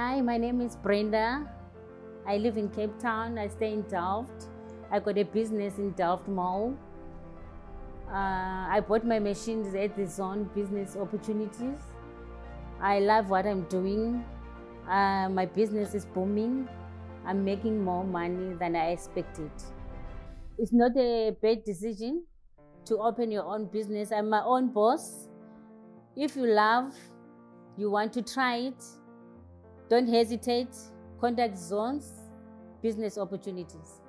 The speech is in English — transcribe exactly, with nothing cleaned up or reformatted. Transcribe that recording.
Hi, my name is Brenda. I live in Cape Town. I stay in Delft. I got a business in Delft Mall. Uh, I bought my machines at the Zone Business Opportunities. I love what I'm doing. Uh, my business is booming. I'm making more money than I expected. It's not a bad decision to open your own business. I'm my own boss. If you love, you want to try it, don't hesitate. Contact Zones Business Opportunities.